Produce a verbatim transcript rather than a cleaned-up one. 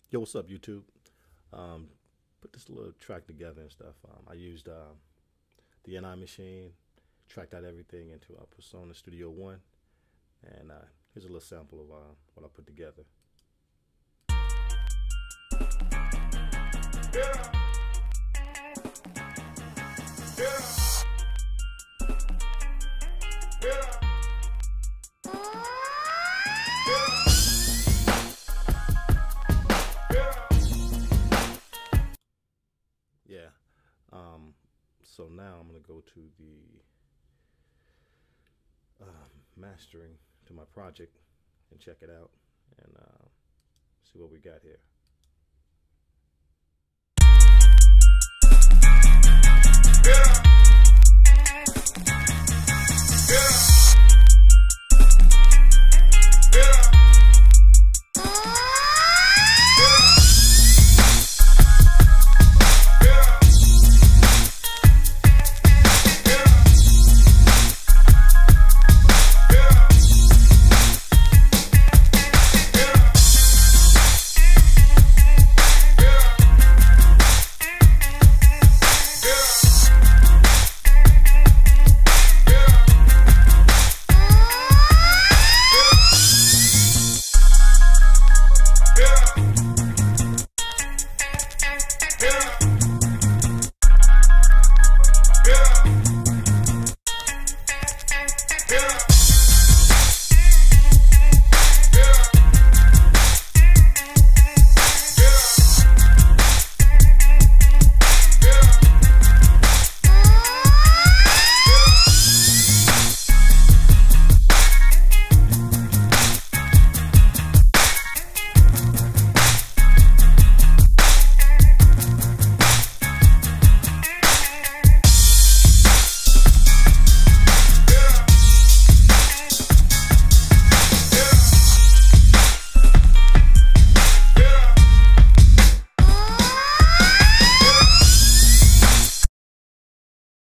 Yo, what's up, YouTube? Um, put this little track together and stuff. Um, I used uh, the N I machine, tracked out everything into uh, Presonus Studio One, and uh, here's a little sample of uh, what I put together. Yeah. Yeah. Yeah. Yeah. Um, so now I'm going to go to the um, mastering to my project and check it out and uh, see what we got here. Yeah. Yeah. Yeah.